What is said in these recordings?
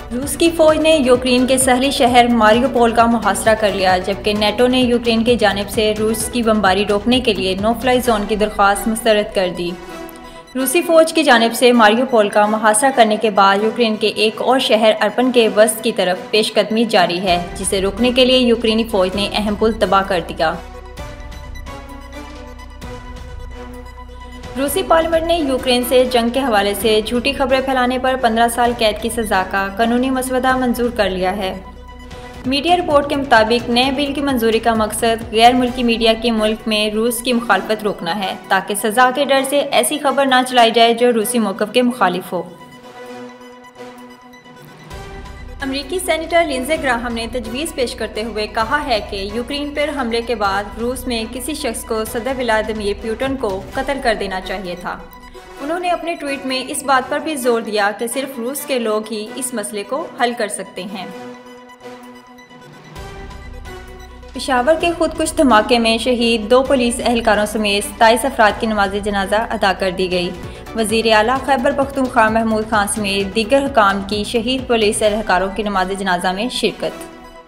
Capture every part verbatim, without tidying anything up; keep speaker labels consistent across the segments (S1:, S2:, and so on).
S1: रूस की फौज ने यूक्रेन के शहरी शहर मारियोपोल का मुहासरा कर लिया, जबकि नेटो ने यूक्रेन की जानिब से रूस की बमबारी रोकने के लिए नो फ्लाई जोन की दरख्वास्त मुस्तरद कर दी। रूसी फौज की जानिब से मारियोपोल का मुहासरा करने के बाद यूक्रेन के एक और शहर अर्पन के वस्त की तरफ पेशकदमी जारी है, जिसे रोकने के लिए यूक्रेनी फौज ने अहम पुल तबाह कर दिया। रूसी पार्लियामेंट ने यूक्रेन से जंग के हवाले से झूठी खबरें फैलाने पर पंद्रह साल कैद की सज़ा का कानूनी मसवदा मंजूर कर लिया है। मीडिया रिपोर्ट के मुताबिक नए बिल की मंजूरी का मकसद गैर मुल्की मीडिया के मुल्क में रूस की मुखालफत रोकना है, ताकि सज़ा के डर से ऐसी खबर ना चलाई जाए जो रूसी मौक़िफ़ के मुखालिफ हो। अमरीकी सेनेटर लिंडसे ग्राहम ने तजवीज़ पेश करते हुए कहा है कि यूक्रेन पर हमले के बाद रूस में किसी शख्स को सदर व्लादिमीर पुतिन को कत्ल कर देना चाहिए था। उन्होंने अपने ट्वीट में इस बात पर भी जोर दिया कि सिर्फ रूस के लोग ही इस मसले को हल कर सकते हैं। पेशावर के खुदकुश धमाके में शहीद दो पुलिस एहलकारों समेत सताईस अफराद की नमाज जनाजा अदा कर दी गई। वज़ीर आला खैबर पख्तूनख्वा महमूद खान समेत दीगर हुकाम की शहीद पुलिस एहलकारों की नमाज जनाजा में शिरकत।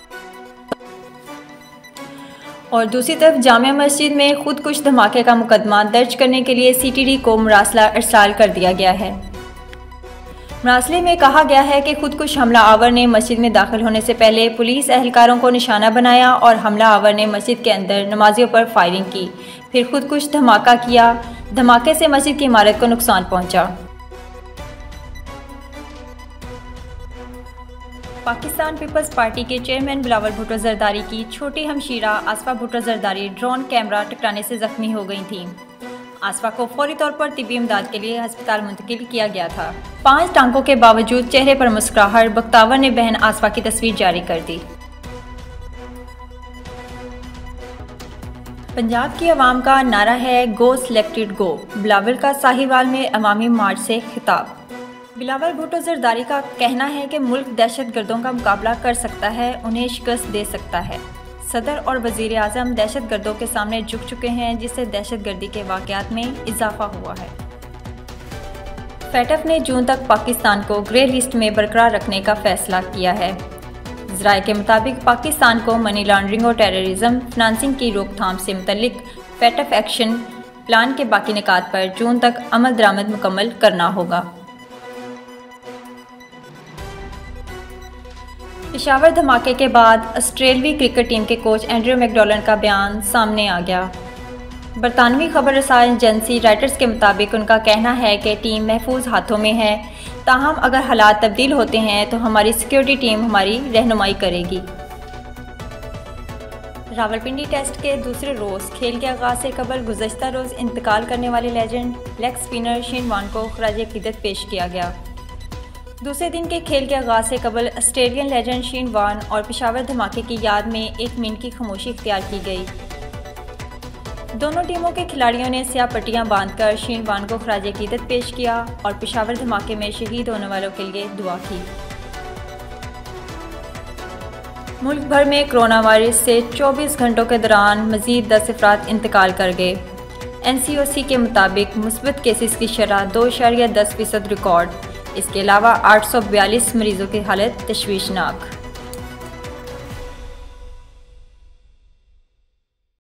S1: और दूसरी तरफ जामिया मस्जिद में खुदकुश धमाके का मुकदमा दर्ज करने के लिए सी टी डी को मुरासला अरसाल कर दिया गया है। मरासले में कहा गया है कि खुदकुश हमला आवर ने मस्जिद में दाखिल होने से पहले पुलिस एहलकारों को निशाना बनाया और हमला आवर ने मस्जिद के अंदर नमाजियों पर फायरिंग की, फिर खुदकुश धमाका किया। धमाके से मस्जिद की इमारत को नुकसान पहुंचा। पाकिस्तान पीपल्स पार्टी के चेयरमैन बिलावल भुट्टो जरदारी की छोटी हमशीरा आसफा भुट्टो जरदारी ड्रोन कैमरा टकराने से जख्मी हो गई थीं। आसफा को फौरी तौर पर तिब्बी इमदाद के लिए अस्पताल मुंतकिल किया गया था। पांच टांकों के बावजूद चेहरे पर मुस्कुराहट, बख्तावर ने बहन आसफा की तस्वीर जारी कर दी। पंजाब की आवाम का नारा है गो सिलेक्टेड गो। बिलावल का साहिवाल में अवामी मार्च से खिताब। बिलावल भुट्टो जरदारी का कहना है कि मुल्क दहशत गर्दों का मुकाबला कर सकता है, उन्हें शिकस्त दे सकता है। सदर और वज़ीर आज़म दहशत गर्दों के सामने झुक चुके हैं, जिससे दहशत गर्दी के वाक़यात में इजाफा हुआ है। फैटफ ने जून तक पाकिस्तान को ग्रे लिस्ट में बरकरार रखने का फैसला किया है। ज़राए के मुताबिक पाकिस्तान को मनी लॉन्ड्रिंग और टेररिज्म फिनांसिंग की रोकथाम से मुतल्लिक फैटफ एक्शन प्लान के बाकी निकात पर जून तक अमल दरामद मुकम्मल करना होगा। पेशावर धमाके के बाद ऑस्ट्रेलवी क्रिकेट टीम के कोच एंड्रयू मैकडॉलन का बयान सामने आ गया। बरतानवी खबर रसाई एजेंसी राइटर्स के मुताबिक उनका कहना है कि टीम महफूज हाथों में है, ताहम अगर हालात तब्दील होते हैं तो हमारी सिक्योरिटी टीम हमारी रहनुमाई करेगी। रावलपिंडी टेस्ट के दूसरे रोज़ खेल के आगाज से कबल गुज़श्ता रोज़ इंतकाल करने वाले legend leg spinner Shane Warne को खराज अक़ीदत पेश किया गया। दूसरे दिन के खेल के आगाज से कबल ऑस्ट्रेलियन लेजेंड शेन वॉर्न और पेशावर धमाके की याद में एक मिनट की खामोशी इख्तियार की गई। दोनों टीमों के खिलाड़ियों ने स्याह पट्टियां बांधकर शेन वॉर्न को खराज अक़ीदत पेश किया और पेशावर धमाके में शहीद होने वालों के लिए दुआ की। मुल्क भर में कोरोना वायरस से चौबीस घंटों के दौरान मजीद दस अफराद इंतकाल कर गए। एन सी ओ सी के मुताबिक मुस्बत केसेस की शरह दो इशारिया दस फीसद रिकॉर्ड। इसके अलावा आठ सौ बयालीस मरीजों की हालत तशवीशनाक।